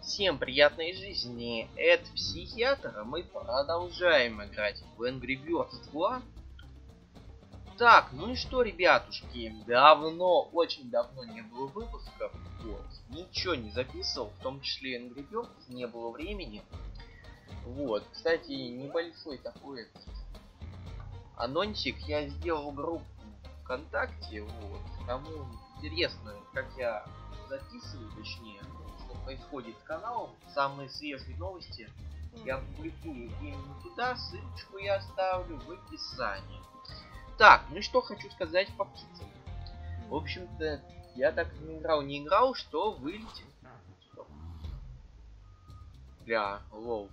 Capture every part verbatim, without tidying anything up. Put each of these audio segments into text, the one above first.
Всем приятной жизни, это Психиатр, мы продолжаем играть в Angry Birds два. Так, ну и что, ребятушки, давно, очень давно не было выпусков, вот, ничего не записывал, в том числе Angry Birds, не было времени. Вот, кстати, небольшой такой анонсик, я сделал группу ВКонтакте, вот, кому интересно, как я записываю, точнее, что происходит с каналом, самые свежие новости я публикую именно туда, ссылочку я оставлю в описании. Так, ну и что хочу сказать по птицам. В общем-то, я так не играл, не играл, что вылетел. Бля, лол.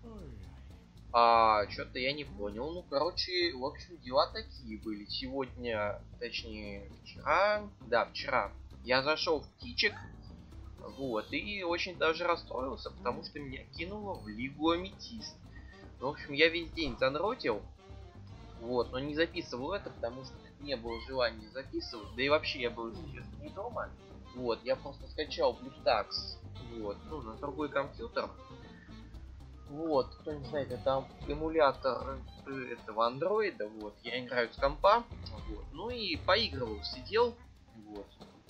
А, что-то я не понял. Ну, короче, в общем, дела такие были. Сегодня, точнее, вчера, да, вчера, я зашел в птичек, вот, и очень даже расстроился, потому что меня кинуло в Лигу Аметист. В общем, я весь день занротил, вот, но не записывал это, потому что не было желания записывать, да и вообще я был сейчас не дома, вот, я просто скачал BlueStacks, вот, ну, на другой компьютер. Вот, кто не знает, это эмулятор этого андроида, вот, я играю с компа, вот, ну и поигрывал, сидел, вот.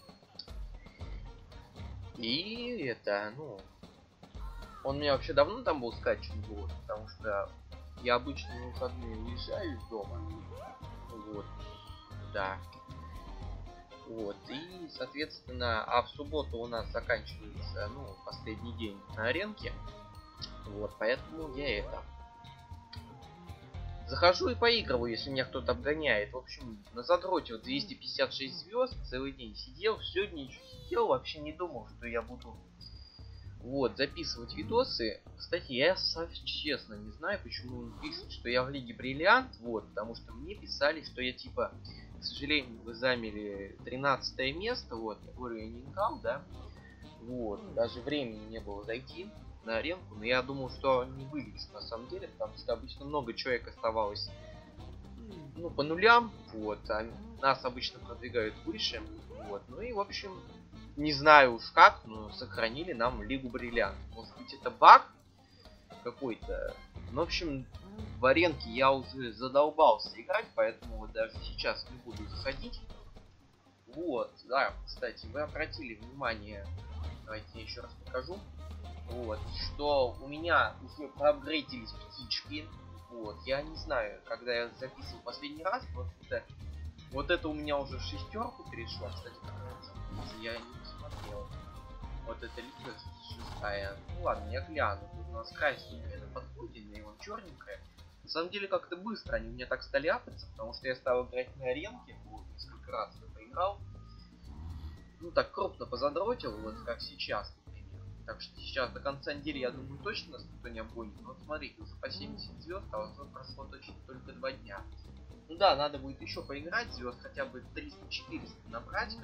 И это, ну, он у меня вообще давно там был скачан, вот, потому что я обычно на выходные уезжаю из дома, вот, да. Вот, и, соответственно, а в субботу у нас заканчивается, ну, последний день на аренке. Вот, поэтому я это захожу и поигрываю, если меня кто-то обгоняет. В общем, на задроте вот двести пятьдесят шесть звезд, целый день сидел, все день сидел, вообще не думал, что я буду вот записывать видосы. Кстати, я честно не знаю, почему он пишет, что я в Лиге Бриллиант, вот, потому что мне писали, что я типа, к сожалению, вы заняли тринадцатое место, вот, я говорю, я не играл, да, вот, даже времени не было зайти на аренку, но я думал, что не вылечу на самом деле, потому что обычно много человек оставалось, ну, по нулям, вот, а нас обычно продвигают выше, вот, ну и, в общем, не знаю уж как, но сохранили нам Лигу Бриллиант. Может быть, это баг какой-то, ну, в общем, в аренке я уже задолбался играть, поэтому вот даже сейчас не буду заходить. Вот, да, кстати, вы обратили внимание, давайте я еще раз покажу. Вот, что у меня уже проапгрейдились птички. Вот, я не знаю, когда я записывал последний раз, вот это, вот это у меня уже в шестерку перешло. Кстати, как я не посмотрел. Вот это лига шестая. Ну ладно, я гляну. Тут у нас красненькая на подходе, и вон черненькая. На самом деле как-то быстро они у меня так стали апаться, потому что я стал играть на аренке. Вот, несколько раз я поиграл. Ну так крупно позадротил, вот как сейчас. Так что сейчас до конца недели, я думаю, точно нас никто не обгонит. Но вот смотрите, уже по семьдесят звезд, а вот прошло точно только два дня. Ну да, надо будет еще поиграть, звезд хотя бы триста-четыреста набрать.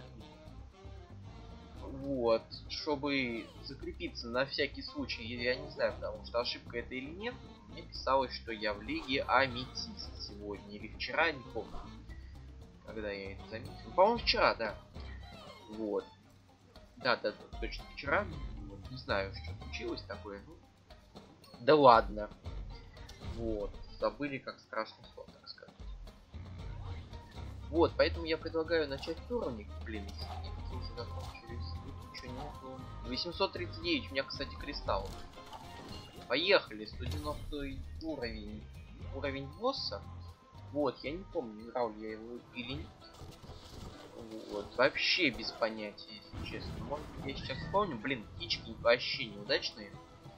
Вот, чтобы закрепиться на всякий случай, я не знаю, потому что ошибка это или нет. Мне писалось, что я в Лиге Аметист сегодня или вчера, не помню, когда я это заметил. Ну, по-моему, вчера, да. Вот. Да, да, точно вчера. Не знаю, что случилось такое. Ну, да ладно. Вот. Забыли, как страшно сон, так сказать. Вот, поэтому я предлагаю начать уровни. Блин, какие уже закончились. Тут ничего нету. восемьсот тридцать девять. У меня, кстати, кристаллов. Поехали. сто девяностый уровень. Уровень босса. Вот, я не помню, играл ли я его или нет. Вот, вообще без понятия, если честно. Может, я сейчас вспомню. Блин, птички вообще неудачные.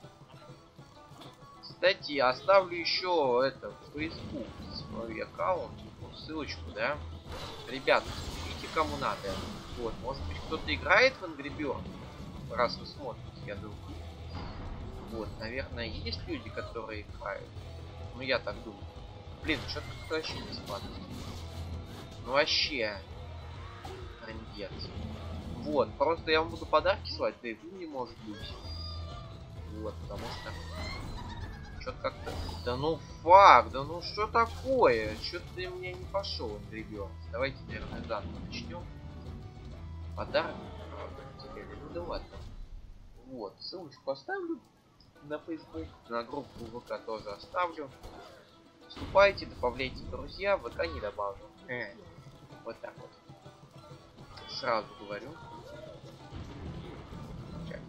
Кстати, оставлю еще это в Facebook свой аккаунт, ссылочку, да. Ребята, смотрите, кому надо. Вот, может быть, кто-то играет в Angry Birds, раз вы смотрите, я думаю. Вот, наверное, есть люди, которые играют. Ну, я так думаю. Блин, что-то вообще не складно. Ну, вообще. Нет. Вот, просто я вам буду подарки слать, да и вы не может быть. Вот, потому что что-то как-то. Да ну фак, да ну что такое? Что-то ты у меня не пошел, ребят. Давайте, наверное, заново начнем. Подарок. Ну да ладно. Вот, ссылочку оставлю на Facebook, на группу ВК тоже оставлю. Вступайте, добавляйте друзья, ВК не добавлю. Э, вот так вот. Сразу говорю. Так,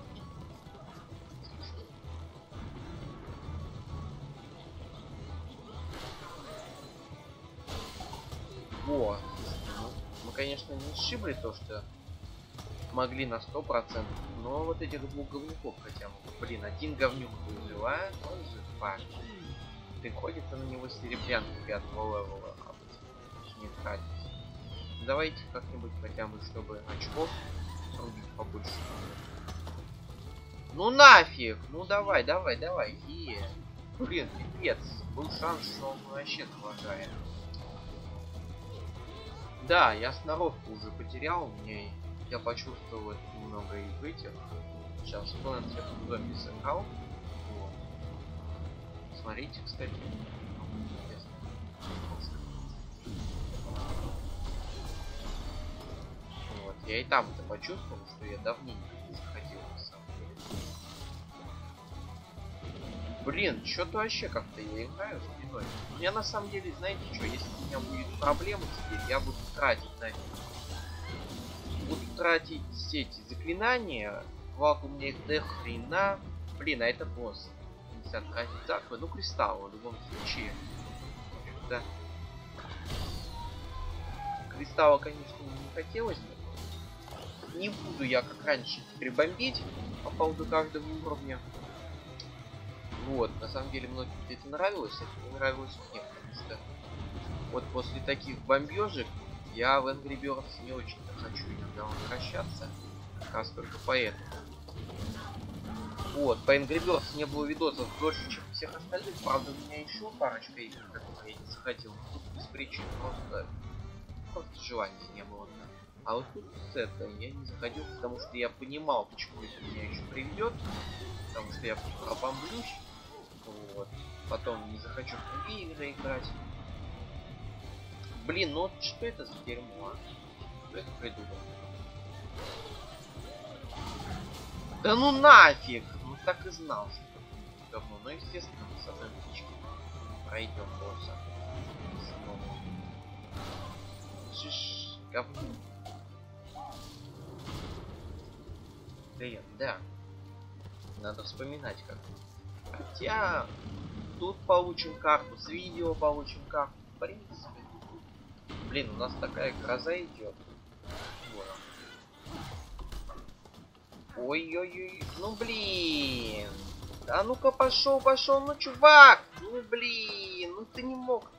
Во. Ну, мы, конечно, не сшибли то, что могли на сто процентов, но вот этих двух говнюков хотя бы. Блин, один говнюк выживает, он же парень. Приходится на него серебрянку пятого левела, а не тратить. Давайте как-нибудь хотя бы, чтобы очков срубить побольше. Ну нафиг! Ну давай, давай, давай. Е. Блин, пипец. Был шанс, что он вообще заважает. Да, я сноровку уже потерял. Мне я почувствовал это немного и в этих. Сейчас Планет зомби сыграл. Вот. Смотрите, кстати. Вот. Я и там это почувствовал, что я давненько не заходил на самом деле. Блин, что-то вообще как-то я играю спиной. У меня на самом деле, знаете что, если у меня будет проблема теперь, я буду тратить на буду тратить все эти заклинания. Благо у меня их до хрена. Блин, а это босс. Нельзя тратить так. Ну, кристаллы в любом случае. Да. Кристалла, конечно, не хотелось бы. Не буду я, как раньше, прибомбить по поводу каждого уровня. Вот, на самом деле, многим это нравилось, это не нравилось мне, потому что вот после таких бомбежек я в Angry Birds не очень-то хочу иногда возвращаться, как раз только поэтому. Вот, по Angry Birds не было видосов дольше, чем всех остальных, правда, у меня еще парочка игр, которые я не захотел, тут без причин, просто, просто желания не было. А вот тут с это я не заходил, потому что я понимал, почему это меня еще приведет, потому что я пробомблюсь. Вот. Потом не захочу в другие игры играть. Блин, ну вот что это за дерьмо? Кто это придумал? Да ну нафиг! Ну так и знал, что это говно. Ну естественно, мы с одной птичкой пройдем босса. Шиш, говно. Блин, да. Надо вспоминать как. Хотя тут получим карту, с видео получим карту. В принципе. Блин, у нас такая гроза идет. Ой-ой-ой. Ну блин. А ну-ка пошел, пошел, ну чувак. Ну блин, ну ты не мог.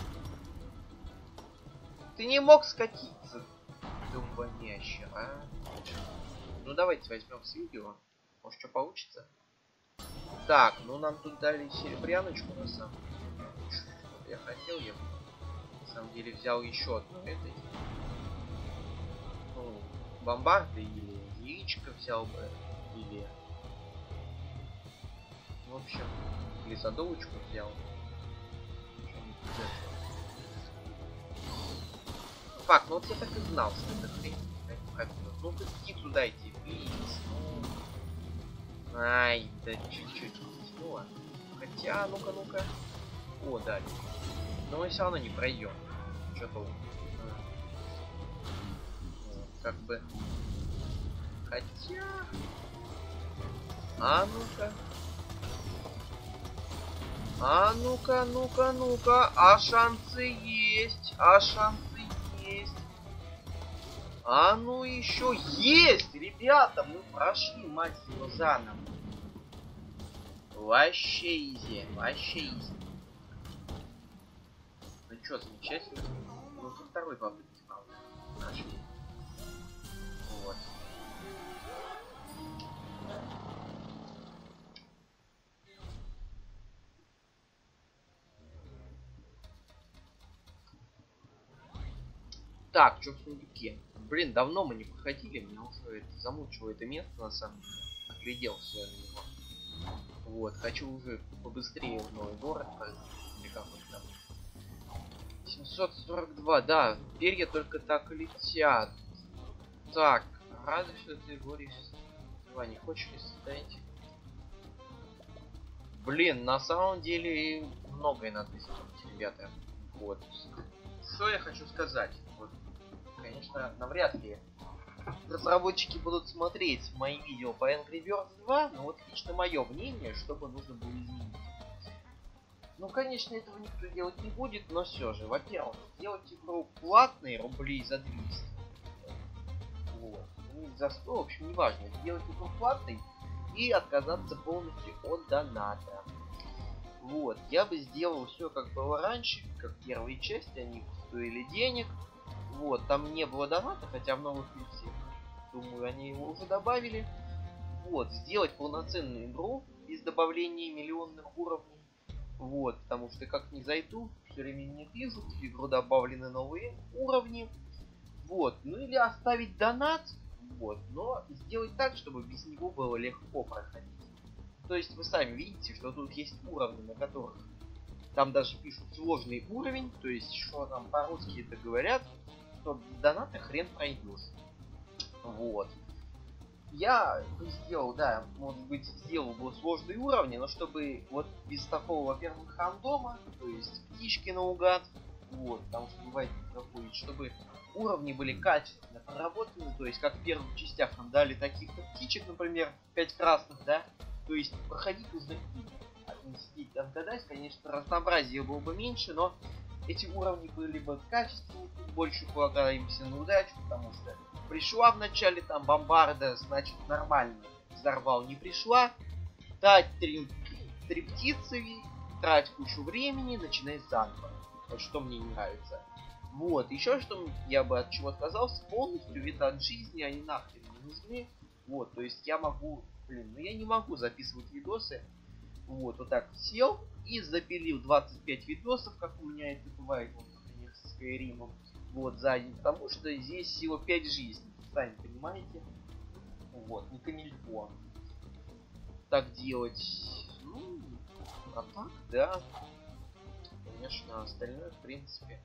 Ты не мог скатиться. Думбонящий, а? Ну давайте возьмем с видео. Может что получится? Так, ну нам тут дали серебряночку на самом деле. Что я хотел, я на самом деле взял еще одну этой. Ну, бомбарды или яичко взял бы. Или... В общем, или садовочку взял. Фак, ну вот я так и знал, что это хрень. Ну ты птицу дайте, плиз. Ай, да чуть-чуть потянуло. Хотя, ну-ка, ну-ка. О, дали. Но мы все равно не пройдем. Что-то как бы. Хотя. А ну-ка. А ну-ка, ну-ка, ну-ка. А шансы есть. А шансы есть. А ну еще есть, ребята, мы прошли, мать его, заново. Вообще изи, вообще изи. Ну что, замечательно. Ну, со второй попытки, правда, нашли. Вот. Так, что в сундуке? Блин, давно мы не проходили, меня уже это замучило это место, на самом деле. Огляделся я на него. Вот, хочу уже побыстрее в новый город. Или как он там? семьсот сорок два, да, перья только так и летят. Так, разве что ты говоришь два не хочешь ли создать? Блин, на самом деле многое надо сделать, ребята. Вот. Что я хочу сказать? Вот. Конечно, навряд ли разработчики будут смотреть мои видео по Angry Birds два, но вот лично мое мнение, чтобы нужно было изменить. Ну, конечно, этого никто делать не будет, но все же, во-первых, сделать игру платной рублей за двести. Вот. Ну, за сто, в общем, неважно. Сделать игру платной и отказаться полностью от доната. Вот. Я бы сделал все как было раньше, как первые части, они стоили денег. Вот. Там не было доната, хотя в новых версиях, думаю, они его уже добавили. Вот. Сделать полноценную игру без добавления миллионных уровней. Вот, потому что как не зайду, все время не пишут, в игру добавлены новые уровни. Вот, ну или оставить донат, вот, но сделать так, чтобы без него было легко проходить. То есть вы сами видите, что тут есть уровни, на которых там даже пишут сложный уровень, то есть что там по-русски это говорят, что без доната хрен пройдешь. Вот. Я бы сделал, да, может быть, сделал бы сложные уровни, но чтобы вот без такого, во-первых, рандома, то есть птички наугад, вот, потому что бывает проходит, чтобы уровни были качественно проработаны, то есть как в первых частях нам дали таких птичек, например, пять красных, да, то есть проходить нужно и сидеть там гадать, конечно, разнообразие было бы меньше, но эти уровни были бы качественнее, больше полагаемся на удачу, потому что пришла в начале там бомбарда, значит нормально взорвал, не пришла, трать три, три птицы, трать кучу времени, начинай заново. Вот что мне не нравится. Вот, еще что я бы от чего отказался, полностью ведь от жизни они нахрен не нужны. Вот, то есть я могу, блин, ну я не могу записывать видосы. Вот, вот так сел и запилил двадцать пять видосов, как у меня это бывает, вот, например, с Skyrim. Вот, за день, потому что здесь всего пять жизней, сами понимаете. Вот, не камильфо так делать. Ну, а так, да. Конечно, остальное, в принципе.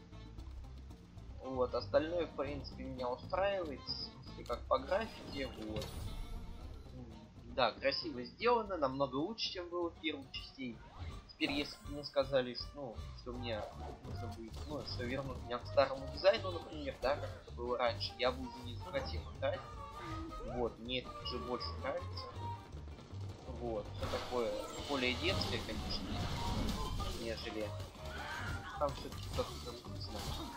Вот, остальное, в принципе, меня устраивает. Если как по графике, вот. Да, красиво сделано, намного лучше, чем было в первых частей. Теперь, если бы мне сказали, что, ну, что мне нужно будет, ну, что вернуть меня к старому дизайну, например, да, как это было раньше, я бы уже не захотел играть. Вот, мне это уже больше нравится. Вот, все такое более детское, конечно, нежели там все-таки как-то вкусно.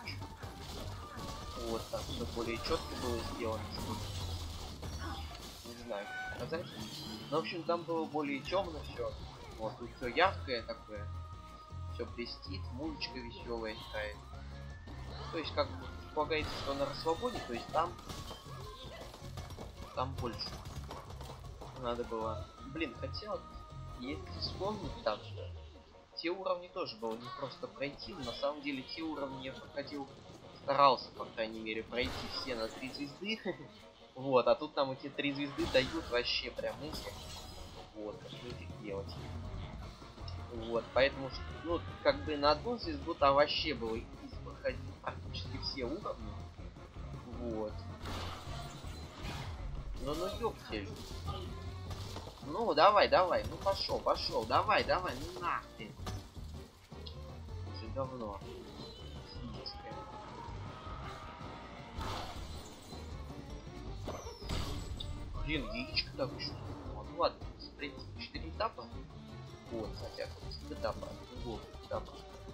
Вот, там все более четко было сделано. Не знаю, как сказать. Но, в общем, там было более темно все. Вот, тут все яркое такое. Все блестит, музычка веселая играет. То есть, как бы, полагается, что на расслабоне, то есть там... Там больше. Надо было... Блин, хотел... Если вспомнить так, что... Те уровни тоже было не просто пройти, но на самом деле те уровни я проходил... Старался, по крайней мере, пройти все на три звезды. Вот, а тут нам эти три звезды дают вообще прям мысли. Вот, что их делать. Вот, поэтому, ну, как бы на одну звезду там вообще было проходить практически все уровни. Вот. Ну, ну, ёптель. Ну, давай, давай, ну, пошел, пошел, давай, давай, ну, нахрен. Уже давно. Блин, яичко так еще. Ну ладно, смотрите, четыре этапа. Вот, хотя этапа, другого этапа.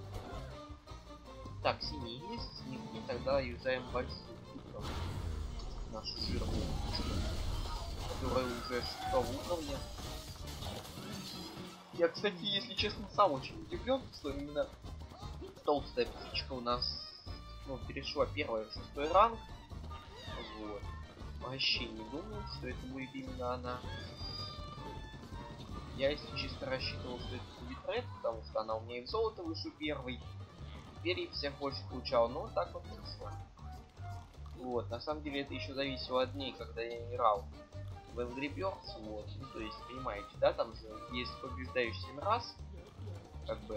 Так, синий есть, синий нет, тогда юзаем большую нашу жирную птичку, которая уже шестого уровня. Я, кстати, если честно, сам очень удивлен, что именно толстая птичка у нас, ну, перешла первый шестой ранг. Вот. Вообще не думал, что это будет именно она. Я, если чисто рассчитывал, что это будет Ред, потому что она у меня и в золото вышла первой. Теперь и всех больше получал, но вот так вот вышло. Вот, на самом деле это еще зависело от дней, когда я играл в Angry Birds, вот. Ну, то есть, понимаете, да, там же, если побеждаешь семь раз, как бы,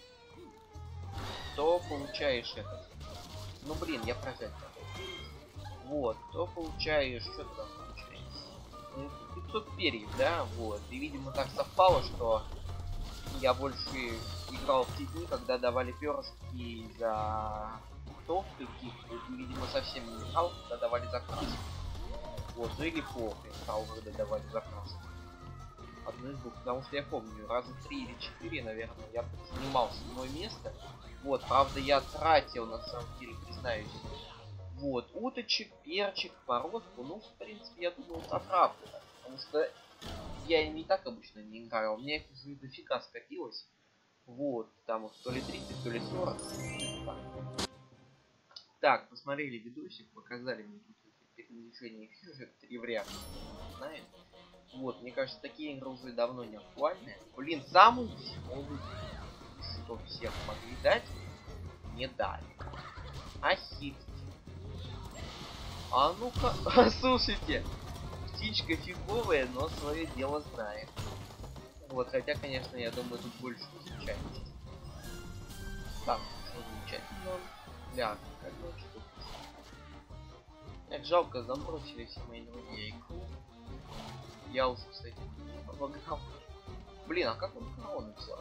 то получаешь это. Ну, блин, я прожать. Вот, то получаешь, что ты там получаешь? пятьсот перьев, да, вот. И, видимо, так совпало, что я больше играл в те дни, когда давали перышки за топ каких-то, и, видимо, совсем не играл, когда давали закрас. Вот, ну или плохо играл, когда давали закрас. Одно из двух, потому что я помню, раза три или четыре, наверное, я занимал седьмое место. Вот, правда, я тратил, на самом деле, признаюсь. Вот, уточек, перчик, морозку, ну, в принципе, я думаю, оправдано. Потому что я не так обычно не играл, у меня их уже дофига скопилось. Вот, там то ли тридцать, то ли сорок. Так, посмотрели видосик, показали мне тут перемещение фишек, три в ряд. Знаете? Вот, мне кажется, такие игры уже давно не актуальны. Блин, самый веселый, что всех могли дать, не дали. Ахит. А ну-ка, слушайте, птичка фиговая, но свое дело знает. Вот, хотя, конечно, я думаю, тут больше случайности. Так, что замечательно. Ля, как бы что. Эх, жалко, забросили все мои друзья игру. Я уже, кстати, обогнал. Блин, а как он корону взял?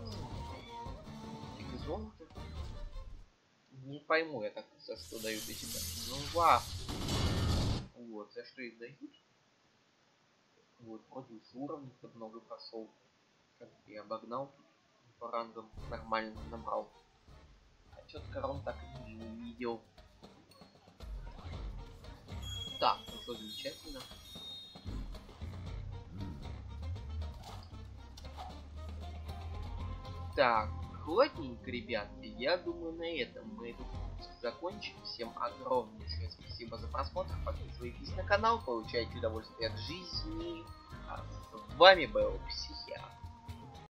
Фиг золото? Не пойму я так, за что дают эти да. Ну ва. Вот, за что их дают? Вот, вроде с уровня под много прошел. Как я обогнал тут по рангам, нормально набрал. А что-то корон так и не увидел. Так, ну что, замечательно. Так, хладненько, ребятки, я думаю, на этом мы этот выпуск закончим. Всем огромнейшее спасибо за просмотр, подписывайтесь на канал, получайте удовольствие от жизни. А с вами был Псих.